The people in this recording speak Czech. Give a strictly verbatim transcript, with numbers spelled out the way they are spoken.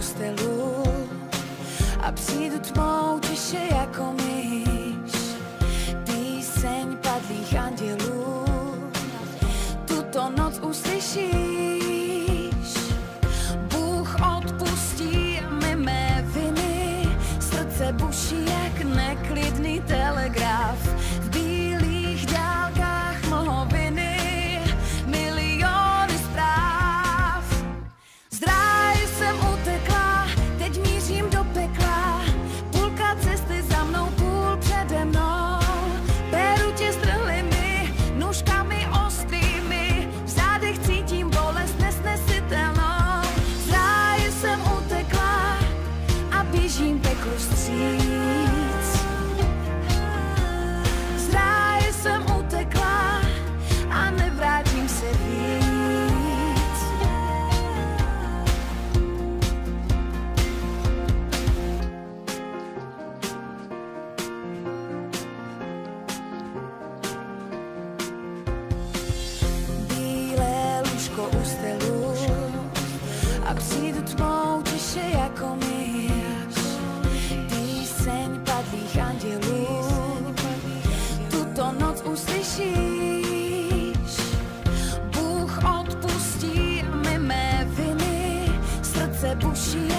stelu a přijdu tmou tiše jako myš. Píseň padlých andělů tuto noc uslyšíš. Bůh odpustí mi mé viny, srdce buší jak neklidný telegraf. V bílých dálkách mlhoviny miliony zpráv. Z ráje jsem utekla, teď mířím do pekla. Půlka cesty za mnou, půl přede mnou. Peru tě strhlými, nůžkami ostrými, v zádech cítím bolest nesnesitelnou. Z ráje jsem utekla a běžím peklu vstříc. Z ráje jsem utekla a nevrátím se víc. Bílé lůžko u stelu a přijdu tmou tiše jako myš. Píseň padlých andělů tuto noc uslyšíš. Bůh odpustí mi mé viny, srdce buší